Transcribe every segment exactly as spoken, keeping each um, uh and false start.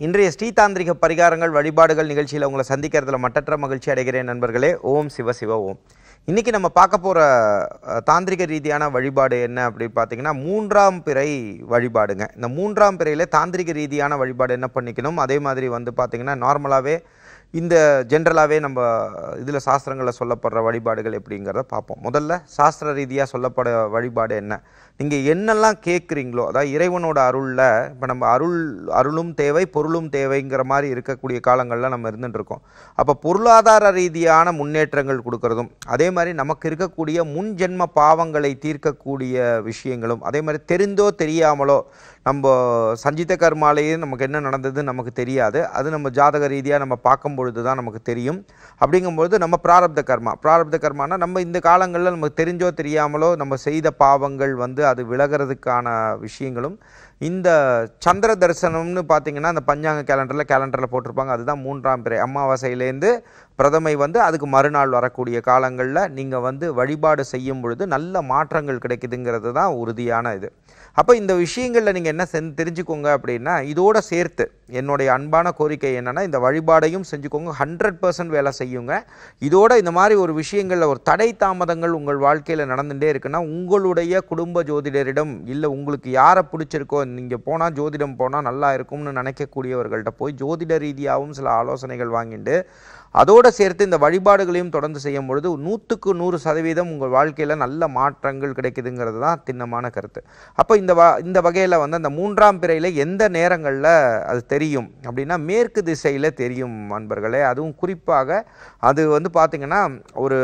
இன்றைய ஸ்ரீ தாந்திரிக பரிகாரங்கள் வழிபாடுகள் நிகழ்ச்சியில் உங்களை சந்திக்கிறதுல மட்டற்ற மகிழ்ச்சி அடைகிறேன் நண்பர்களே. ஓம் சிவ சிவ ஓம். இன்றைக்கி நம்ம பார்க்க போகிற தாந்திரிக ரீதியான வழிபாடு என்ன அப்படின்னு பார்த்தீங்கன்னா மூன்றாம் பிறை வழிபாடுங்க. இந்த மூன்றாம் பிறையில் தாந்திரிக ரீதியான வழிபாடு என்ன பண்ணிக்கணும், அதே மாதிரி வந்து பார்த்திங்கன்னா நார்மலாகவே இந்த ஜென்ரலாகவே நம்ம இதில் சாஸ்திரங்களில் சொல்லப்படுற வழிபாடுகள் எப்படிங்கிறத பார்ப்போம். முதல்ல சாஸ்திர ரீதியாக சொல்லப்பட வழிபாடு என்ன, நீங்கள் என்னெல்லாம் கேட்குறீங்களோ, அதாவது இறைவனோட அருளில் இப்போ நம்ம அருள் அருளும் தேவை பொருளும் தேவைங்கிற மாதிரி இருக்கக்கூடிய காலங்களில் நம்ம இருந்துகிட்ருக்கோம். அப்போ பொருளாதார ரீதியான முன்னேற்றங்கள் கொடுக்கறதும், அதே மாதிரி நமக்கு இருக்கக்கூடிய முன் ஜென்ம பாவங்களை தீர்க்கக்கூடிய விஷயங்களும், அதே மாதிரி தெரிந்தோ தெரியாமலோ நம்ம சஞ்சித கர்மாலேயே நமக்கு என்ன நடந்தது நமக்கு தெரியாது, அது நம்ம ஜாதக ரீதியாக நம்ம பார்க்கும் பொழுது தான் நமக்கு தெரியும். அப்படிங்கும்பொழுது நம்ம பிராரப்த கர்மா பிராரப்த கர்மானா நம்ம இந்த காலங்களில் நமக்கு தெரிஞ்சோ தெரியாமலோ நம்ம செய்த பாவங்கள் வந்து அது விலகிறதுக்கான விஷயங்களும். இந்த சந்திர தரிசனம்னு பார்த்தீங்கன்னா அந்த பஞ்சாங்க கேலண்டரில் கேலண்டரில் போட்டிருப்பாங்க, அதுதான் மூன்றாம் பிறை அமாவாசையிலேருந்து பிரதமை வந்து அதுக்கு மறுநாள் வரக்கூடிய காலங்களில் நீங்கள் வந்து வழிபாடு செய்யும் பொழுது நல்ல மாற்றங்கள் கிடைக்குதுங்கிறது தான் உறுதியான இது. அப்போ இந்த விஷயங்களில் நீங்கள் என்ன செஞ்சு தெரிஞ்சுக்கோங்க அப்படின்னா, இதோடு சேர்த்து என்னுடைய அன்பான கோரிக்கை என்னென்னா இந்த வழிபாடையும் செஞ்சுக்கோங்க, ஹண்ட்ரட் பர்சன்ட் வேலை செய்யுங்க. இதோட இந்த மாதிரி ஒரு விஷயங்களில் ஒரு தடை தாமதங்கள் உங்கள் வாழ்க்கையில் நடந்துகிட்டே இருக்குன்னா உங்களுடைய குடும்ப ஜோதிடரிடம், இல்லை உங்களுக்கு யாரை பிடிச்சிருக்கோ நீங்கள் போனால் ஜோதிடம் போனால் நல்லா இருக்கும்னு நினைக்கக்கூடியவர்கள்ட்ட போய் ஜோதிட ரீதியாகவும் சில ஆலோசனைகள் வாங்கிட்டு அதோடு சேர்த்து இந்த வழிபாடுகளையும் தொடர்ந்து செய்யும் பொழுது நூற்றுக்கு நூறு சதவீதம் உங்கள் வாழ்க்கையில் நல்ல மாற்றங்கள் கிடைக்குதுங்கிறது தான் திண்ணமான கருத்து. அப்போ இந்த வ இந்த வகையில் வந்து அந்த மூன்றாம் பிறையில் எந்த நேரங்களில் அது தெரியும் அப்படின்னா மேற்கு திசையில் தெரியும் நண்பர்களே. அதுவும் குறிப்பாக அது வந்து பார்த்திங்கன்னா ஒரு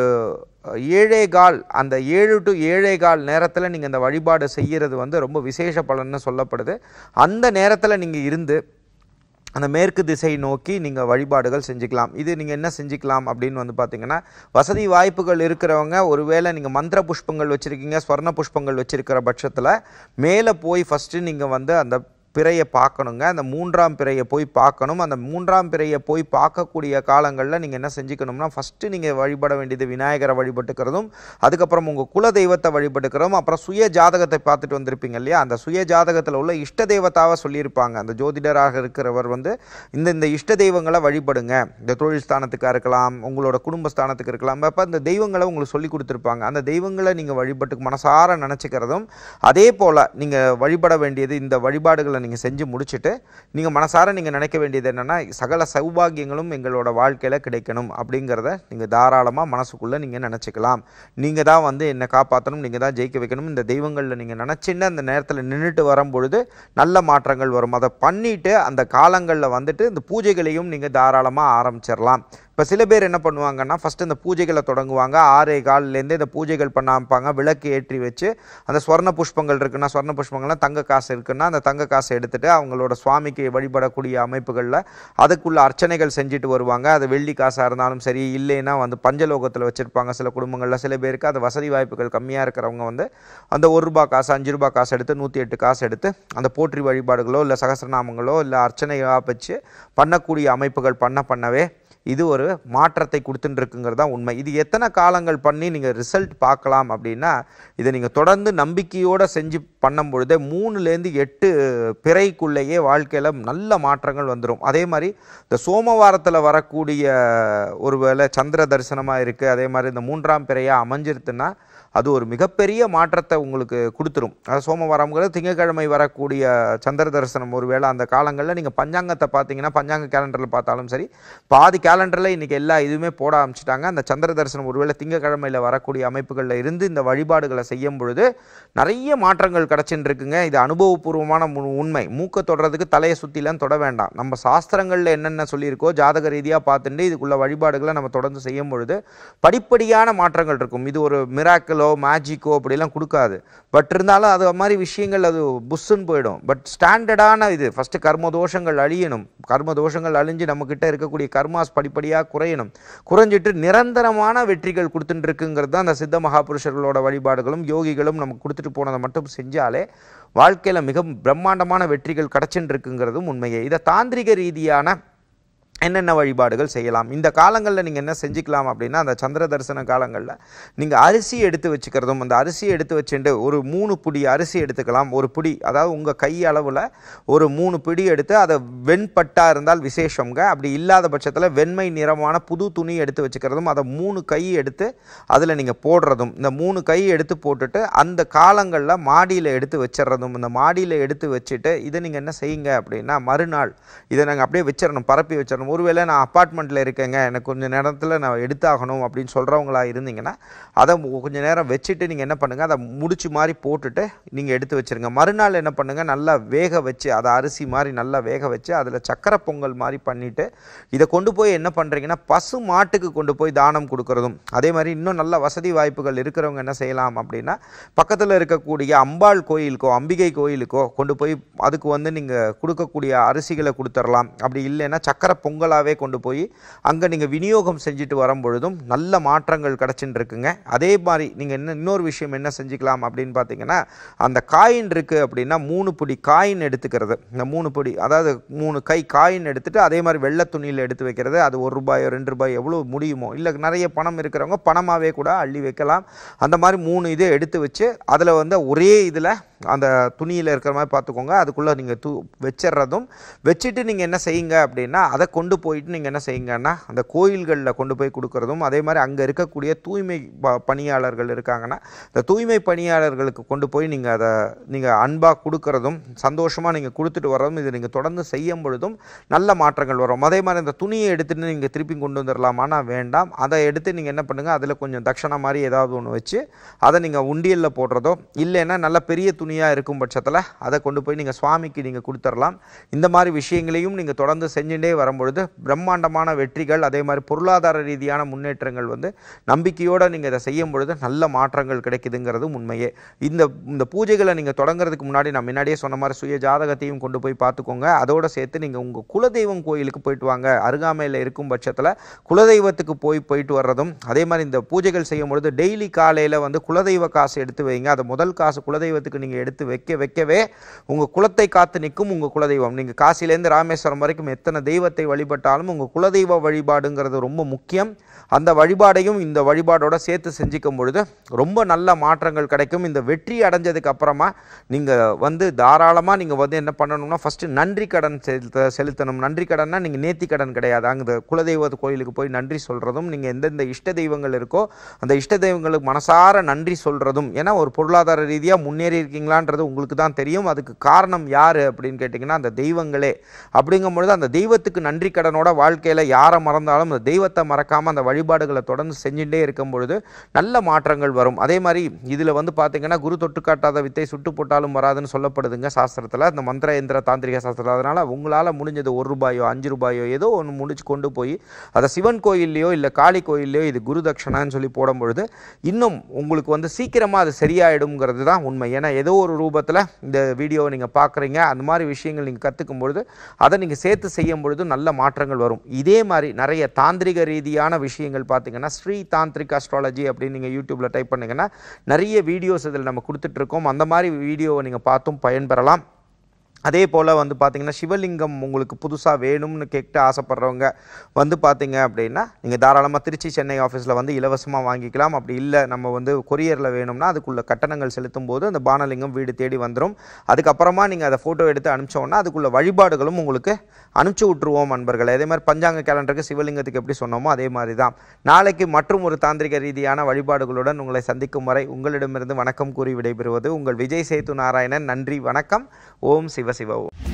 ஏழே கால் அந்த ஏழு டு ஏழே கால் நேரத்தில் நீங்கள் இந்த வழிபாடு செய்கிறது வந்து ரொம்ப விசேஷ பலன்னு சொல்லப்படுது. அந்த நேரத்தில் நீங்கள் இருந்து அந்த மேற்கு திசை நோக்கி நீங்கள் வழிபாடுகள் செஞ்சுக்கலாம். இது நீங்கள் என்ன செஞ்சுக்கலாம் அப்படின்னு வந்து பார்த்தீங்கன்னா, வசதி வாய்ப்புகள் இருக்கிறவங்க ஒருவேளை நீங்கள் மந்திர புஷ்பங்கள் வச்சுருக்கீங்க, ஸ்வர்ண புஷ்பங்கள் வச்சுருக்கிற பட்சத்தில் மேலே போய் ஃபஸ்ட்டு நீங்கள் வந்து அந்த பிறையை பார்க்கணுங்க. அந்த மூன்றாம் பிறையை போய் பார்க்கணும். அந்த மூன்றாம் பிறையை போய் பார்க்கக்கூடிய காலங்களில் நீங்கள் என்ன செஞ்சுக்கணும்னா, ஃபஸ்ட்டு நீங்கள் வழிபட வேண்டியது விநாயகரை வழிபட்டுக்கிறதும், அதுக்கப்புறம் உங்கள் குல தெய்வத்தை வழிபட்டுக்கிறதும், அப்புறம் சுய ஜாதகத்தை பார்த்துட்டு வந்திருப்பீங்க இல்லையா, அந்த சுய ஜாதகத்தில் உள்ள இஷ்ட தெய்வத்தாவை சொல்லியிருப்பாங்க. அந்த ஜோதிடராக இருக்கிறவர் வந்து இந்த இந்த இஷ்ட தெய்வங்களை வழிபடுங்க, இந்த தொழில் ஸ்தானத்துக்காக இருக்கலாம், உங்களோட குடும்ப ஸ்தானத்துக்கு இருக்கலாம், அப்போ அந்த தெய்வங்களை உங்களுக்கு சொல்லி கொடுத்துருப்பாங்க. அந்த தெய்வங்களை நீங்கள் வழிபட்டு மனசார நினச்சிக்கிறதும், அதே போல் நீங்கள் வழிபட வேண்டியது இந்த வழிபாடுகளை நீங்கள் செஞ்சு முடிச்சுட்டு நீங்கள் மனசார நீங்கள் நினைக்க வேண்டியது என்னென்னா, சகல சௌபாகியங்களும் எங்களோட வாழ்க்கையில் கிடைக்கணும் அப்படிங்கிறத நீங்கள் தாராளமாக மனசுக்குள்ளே நீங்கள் நினச்சிக்கலாம். நீங்கள் தான் வந்து என்னை காப்பாற்றணும், நீங்கள் தான் ஜெயிக்க வைக்கணும், இந்த தெய்வங்களில் நீங்கள் நினச்சின்னு அந்த நேரத்தில் நின்றுட்டு வரும்பொழுது நல்ல மாற்றங்கள் வரும். அதை பண்ணிவிட்டு அந்த காலங்களில் வந்துட்டு இந்த பூஜைகளையும் நீங்கள் தாராளமாக ஆரம்பிச்சிடலாம். இப்போ சில பேர் என்ன பண்ணுவாங்கன்னா, ஃபஸ்ட்டு இந்த பூஜைகளை தொடங்குவாங்க, ஆறே காலிலேருந்து இந்த பூஜைகள் பண்ணாப்பாங்க, விளக்கு ஏற்றி வச்சு அந்த ஸ்வர்ண புஷ்பங்கள் இருக்குன்னா ஸ்வர்ண புஷ்பங்கள்லாம் தங்க காசு இருக்குன்னா அந்த தங்க காசை எடுத்துகிட்டு அவங்களோட சுவாமிக்கு வழிபடக்கூடிய அமைப்புகளில் அதுக்குள்ள அர்ச்சனைகள் செஞ்சுட்டு வருவாங்க. அது வெள்ளி காசாக இருந்தாலும் சரி, இல்லைன்னா வந்து பஞ்சலோகத்தில் வச்சுருப்பாங்க சில குடும்பங்களில். சில பேருக்கு அது வசதி வாய்ப்புகள் கம்மியாக இருக்கிறவங்க வந்து அந்த ஒரு ரூபா காசு அஞ்சு ரூபா காசு எடுத்து நூற்றி எட்டு காசு எடுத்து அந்த போற்றி வழிபாடுகளோ இல்லை சகசிரநாமங்களோ இல்லை அர்ச்சனையாக வச்சு பண்ணக்கூடிய அமைப்புகள் பண்ண பண்ணவே இது ஒரு மாற்றத்தை கொடுத்துட்டுருக்குங்கிறது தான் உண்மை. இது எத்தனை காலங்கள் பண்ணி நீங்கள் ரிசல்ட் பார்க்கலாம் அப்படின்னா, இதை நீங்கள் தொடர்ந்து நம்பிக்கையோடு செஞ்சு பண்ணும் பொழுதே மூணுலேருந்து எட்டு பிறைக்குள்ளேயே வாழ்க்கையில் நல்ல மாற்றங்கள் வந்துடும். அதே மாதிரி இந்த சோமவாரத்தில் வரக்கூடிய ஒரு வேளை சந்திர தரிசனமாக இருக்குது, அதே மாதிரி இந்த மூன்றாம் பிறையாக அமைஞ்சிருத்துன்னா அது ஒரு மிகப்பெரிய மாற்றத்தை உங்களுக்கு கொடுத்துரும். அதாவது சோமவாரம்ங்கிறது திங்கட்கிழமை வரக்கூடிய சந்திர தரிசனம். ஒரு வேளை அந்த காலங்களில் நீங்கள் பஞ்சாங்கத்தை பார்த்தீங்கன்னா, பஞ்சாங்க கேலண்டரில் பார்த்தாலும் சரி, பாதி கேலண்டரில் இன்றைக்கி எல்லா இதுவுமே போட ஆரம்பிச்சிட்டாங்க. அந்த சந்திர தரிசனம் ஒருவேளை திங்கக்கிழமையில் வரக்கூடிய அமைப்புகளில் இருந்து இந்த வழிபாடுகளை செய்யும் பொழுது நிறைய மாற்றங்கள் கிடச்சின்னு இருக்குங்க. இது அனுபவபூர்வமான உண்மை. மூக்க தொடறதுக்கு தலையை சுற்றிலாம் தொட வேண்டாம். நம்ம சாஸ்திரங்களில் என்னென்ன சொல்லியிருக்கோ ஜாதக ரீதியாக பார்த்துட்டு இதுக்குள்ள வழிபாடுகளை நம்ம தொடர்ந்து செய்யும் பொழுது படிப்படியான மாற்றங்கள் இருக்கும். இது ஒரு மிராக்கிள் மேஜிக்கோ அப்படிலாம் கொடுக்காது. பட் இருந்தாலும் அது மாதிரி விஷயங்கள் அது புஷ்ஷுன்னு போயிடும். பட் ஸ்டாண்டர்டான இது ஃபஸ்ட்டு கர்ம தோஷங்கள் அழியணும். கர்ம தோஷங்கள் அழிஞ்சு நம்மக்கிட்ட இருக்கக்கூடிய கர்மாஸ் படிப்படியாக குறையணும். குறைஞ்சிட்டு நிரந்தரமான வெற்றிகள் கொடுத்துட்டு இருக்குங்கிறது தான் அந்த சித்த மகாபுருஷர்களோட வழிபாடுகளும் யோகிகளும் நமக்கு கொடுத்துட்டு போனதை மட்டும் செஞ்சாலே வாழ்க்கையில் மிக பிரம்மாண்டமான வெற்றிகள் கிடச்சின்னு இருக்குங்கிறதும் உண்மையே. இதை தாந்திரிக ரீதியான என்னென்ன வழிபாடுகள் செய்யலாம். இந்த காலங்களில் நீங்கள் என்ன செஞ்சுக்கலாம் அப்படின்னா, அந்த சந்திர தரிசன காலங்களில் நீங்கள் அரிசி எடுத்து வச்சுக்கிறதும், அந்த அரிசியை எடுத்து வச்சுட்டு ஒரு மூணு பிடி அரிசி எடுத்துக்கலாம். ஒரு பிடி, அதாவது உங்கள் கை அளவில் ஒரு மூணு பிடி எடுத்து அதை வெண்பட்டா இருந்தால் விசேஷங்க. அப்படி இல்லாத பட்சத்தில் வெண்மை நிறமான புது துணி எடுத்து வச்சுக்கிறதும், அதை மூணு கை எடுத்து அதில் நீங்கள் போடுறதும், இந்த மூணு கை எடுத்து போட்டுட்டு அந்த காலங்களில் மாடியில் எடுத்து வச்சிடறதும். இந்த மாடியில் எடுத்து வச்சுட்டு இதை நீங்கள் என்ன செய்யுங்க அப்படின்னா, மறுநாள் இதை நாங்கள் அப்படியே வச்சிடணும், பரப்பி வச்சிடணும். ஒருவேளை நான் அப்பார்ட்மெண்ட்டில் இருக்கேங்க, எனக்கு கொஞ்சம் நேரத்தில் நான் எடுத்தாகணும் அப்படின்னு சொல்கிறவங்களா இருந்தீங்கன்னா அதை கொஞ்சம் நேரம் வச்சுட்டு நீங்கள் என்ன பண்ணுங்கள், அதை முடிச்சு மாதிரி போட்டுட்டு நீங்கள் எடுத்து வச்சுருங்க. மறுநாள் என்ன பண்ணுங்கள், நல்லா வேக வச்சு, அதை அரிசி மாதிரி நல்லா வேக வச்சு அதில் சக்கரை பொங்கல் மாதிரி பண்ணிவிட்டு இதை கொண்டு போய் என்ன பண்ணுறீங்கன்னா, பசு மாட்டுக்கு கொண்டு போய் தானம் கொடுக்குறதும். அதே மாதிரி இன்னும் நல்ல வசதி வாய்ப்புகள் இருக்கிறவங்க என்ன செய்யலாம் அப்படின்னா, பக்கத்தில் இருக்கக்கூடிய அம்பாள் கோயிலுக்கோ அம்பிகை கோயிலுக்கோ கொண்டு போய் அதுக்கு வந்து நீங்கள் கொடுக்கக்கூடிய அரிசிகளை கொடுத்துடலாம். அப்படி இல்லைன்னா சக்கரை பொங்கல் பொங்கலாகவே கொண்டு போய் அங்கே நீங்கள் விநியோகம் செஞ்சுட்டு வரும் பொழுதும் நல்ல மாற்றங்கள் கிடச்சின்னு இருக்குங்க. அதே மாதிரி நீங்கள் என்ன இன்னொரு விஷயம் என்ன செஞ்சுக்கலாம் அப்படின்னு பார்த்தீங்கன்னா, அந்த காயின் இருக்குது அப்படின்னா மூணு பிடி காயின் எடுத்துக்கிறது. இந்த மூணு பிடி, அதாவது மூணு கை காயின் எடுத்துகிட்டு அதே மாதிரி வெள்ளை துணியில் எடுத்து வைக்கிறது. அது ஒரு ரூபாயோ ரெண்டு ரூபாய் எவ்வளோ முடியுமோ, இல்லை நிறைய பணம் இருக்கிறவங்க பணமாகவே கூட அள்ளி வைக்கலாம். அந்த மாதிரி மூணு இதை எடுத்து வச்சு அதில் வந்து ஒரே இதில் அந்த துணியில் இருக்கிற மாதிரி பார்த்துக்கோங்க. அதுக்குள்ளே நீங்கள் தூ வச்சிட்றதும் வச்சுட்டு நீங்கள் என்ன செய்யுங்க அப்படின்னா, அதை கொண்டு போயிட்டு நீங்கள் என்ன செய்யுங்கன்னா அந்த கோயில்களில் கொண்டு போய் கொடுக்குறதும். அதே மாதிரி அங்கே இருக்கக்கூடிய தூய்மை பணியாளர்கள் இருக்காங்கன்னா இந்த தூய்மை பணியாளர்களுக்கு கொண்டு போய் நீங்கள் அதை நீங்கள் அன்பாக கொடுக்குறதும், சந்தோஷமாக நீங்கள் கொடுத்துட்டு வர்றதும், இதை நீங்கள் தொடர்ந்து செய்யும் பொழுதும் நல்ல மாற்றங்கள் வரும். அதே மாதிரி இந்த துணியை எடுத்துகிட்டு நீங்கள் திருப்பி கொண்டு வந்துடலாமான்னா வேண்டாம். அதை எடுத்து நீங்கள் என்ன பண்ணுங்கள், அதில் கொஞ்சம் தட்சணை மாதிரி ஏதாவது ஒன்று வச்சு அதை நீங்கள் உண்டியலில் போடுறதோ, இல்லைன்னா நல்ல பெரிய துணி இருக்கும் பட்சத்தில் அதை கொண்டு போய் நீங்கள் சுவாமிக்கு நீங்கள் கொடுத்துடலாம். இந்த மாதிரி விஷயங்களையும் நீங்கள் தொடர்ந்து செஞ்சுட்டே வரும்பொழுது பிரம்மாண்டமான வெற்றிகள், அதே மாதிரி பொருளாதார ரீதியான முன்னேற்றங்கள் வந்து நம்பிக்கையோடு நீங்கள் இதை செய்யும் பொழுது நல்ல மாற்றங்கள் கிடைக்குதுங்கிறது உண்மையே. இந்த இந்த பூஜைகளை நீங்கள் தொடங்குறதுக்கு முன்னாடி நான் முன்னாடியே சொன்ன மாதிரி சுய ஜாதகத்தையும் கொண்டு போய் பார்த்துக்கோங்க. அதோடு சேர்த்து நீங்கள் உங்கள் குலதெய்வம் கோயிலுக்கு போயிட்டு வாங்க. அருகாமையில் இருக்கும் பட்சத்தில் குலதெய்வத்துக்கு போய் போயிட்டு வர்றதும், அதே மாதிரி இந்த பூஜைகள் செய்யும் பொழுது டெய்லி காலையில் வந்து குலதெய்வ காசு எடுத்து வைங்க. அதை முதல் காசு குலதெய்வத்துக்கு நீங்கள் எடுத்து வைக்க வைக்கவே உங்கள் குலத்தை காத்து நிற்கும் உங்கள் குலதெய்வம். நீங்கள் காசிலேருந்து ராமேஸ்வரம் வரைக்கும் எத்தனை தெய்வத்தை வழிபட்டாலும் உங்கள் குலதெய்வ வழிபாடுங்கிறது ரொம்ப முக்கியம். அந்த வழிபாடையும் இந்த வழிபாடோட சேர்த்து செஞ்சுக்கும் பொழுது ரொம்ப நல்ல மாற்றங்கள் கிடைக்கும். இந்த வெற்றி அடைஞ்சதுக்கு அப்புறமா நீங்கள் வந்து தாராளமாக நீங்கள் வந்து என்ன பண்ணணும்னா, ஃபஸ்ட்டு நன்றி கடன் செலுத்த செலுத்தணும். நன்றி கடன்னா நீங்கள் நேர்த்தி கடன் கிடையாது. அங்கே குலதெய்வ கோயிலுக்கு போய் நன்றி சொல்கிறதும், நீங்கள் எந்தெந்த இஷ்ட தெய்வங்கள் இருக்கோ அந்த இஷ்ட தெய்வங்களுக்கு மனசார நன்றி சொல்கிறதும். ஏன்னா ஒரு பொருளாதார ரீதியாக முன்னேறி இருக்கீங்களான்றது உங்களுக்கு தான் தெரியும். அதுக்கு காரணம் யார் அப்படின்னு கேட்டிங்கன்னா அந்த தெய்வங்களே. அப்படிங்கும் பொழுது அந்த தெய்வத்துக்கு நன்றி கடனோட வாழ்க்கையில் யாரை மறந்தாலும் அந்த தெய்வத்தை மறக்காமல் அந்த வழிபாடுகளை தொடர்ந்து செஞ்சுட்டே இருக்கும் பொழுது நல்ல மாற்றங்கள் வரும். அதே மாதிரி இதில் வந்து பார்த்தீங்கன்னா குரு தொட்டு காட்டாத வித்தை சுட்டு போட்டாலும் வராதுன்னு சொல்லப்படுதுங்க சாஸ்திரத்தில், இந்த மந்திர எந்திர தாந்திரிக சாஸ்திரத்தில். அதனால் உங்களால் முடிஞ்சது ஒரு ரூபாயோ அஞ்சு ரூபாயோ ஏதோ ஒன்று முடிச்சு கொண்டு போய் அதை சிவன் கோயில்லையோ இல்லை காளி கோயில்லையோ இது குரு தட்சணான்னு சொல்லி போடும் பொழுது இன்னும் உங்களுக்கு வந்து சீக்கிரமாக அது சரியாயிடுங்கிறது தான் உண்மை. ஏன்னா ஏதோ ஒரு ரூபத்தில் இந்த வீடியோவை நீங்கள் பார்க்குறீங்க, அந்த மாதிரி விஷயங்கள் நீங்கள் கற்றுக்கும் பொழுது அதை நீங்கள் சேர்த்து செய்யும் பொழுது நல்ல மாற்றங்கள் வரும். இதே மாதிரி நிறைய தாந்திரிக ரீதியான விஷயங்கள் பார்த்தீங்கன்னா ஸ்ரீ தாந்திரிக் அஸ்ட்ராலஜி அப்படின்னு நீங்கள் யூடியூப்பில் டைப் பண்ணிங்கன்னா நிறைய வீடியோஸ் இதில் நம்ம கொடுத்துட்ருக்கோம். அந்த மாதிரி வீடியோவை நீங்கள் பார்த்தும் பயன்பெறலாம். அதே போல் வந்து பார்த்திங்கன்னா சிவலிங்கம் உங்களுக்கு புதுசாக வேணும்னு கேட்டு ஆசைப்படுறவங்க வந்து பார்த்திங்க அப்படின்னா நீங்கள் தாராளமாக திருச்சி சென்னை ஆஃபீஸில் வந்து இலவசமாக வாங்கிக்கலாம். அப்படி இல்லை நம்ம வந்து கொரியரில் வேணும்னா அதுக்குள்ள கட்டணங்கள் செலுத்தும் போது அந்த பானலிங்கம் வீடு தேடி வந்துடும். அதுக்கப்புறமா நீங்கள் அதை ஃபோட்டோ எடுத்து அனுப்பிச்சோன்னா அதுக்குள்ள வழிபாடுகளும் உங்களுக்கு அனுப்பிச்சி விட்ருவோம் நண்பர்கள். அதே மாதிரி பஞ்சாங்க கேலண்டருக்கு சிவலிங்கத்துக்கு எப்படி சொன்னோமோ அதே மாதிரி தான். நாளைக்கு மற்றும் ஒரு தாந்திரிக ரீதியான வழிபாடுகளுடன் உங்களை சந்திக்கும் வரை உங்களிடமிருந்து வணக்கம் கூறி விடைபெறுவது உங்கள் விஜய் சேது நாராயணன். நன்றி, வணக்கம். ஓம் சிவ சிவ ஓம்.